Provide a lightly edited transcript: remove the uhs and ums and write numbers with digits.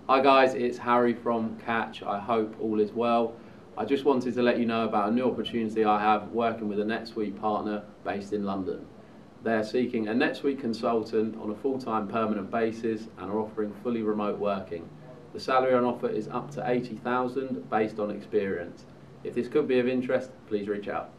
Hi guys, it's Harry from Catch. I hope all is well. I just wanted to let you know about a new opportunity I have working with a NetSuite partner based in London. They're seeking a NetSuite consultant on a full-time permanent basis and are offering fully remote working. The salary on offer is up to 80,000 based on experience. If this could be of interest, please reach out.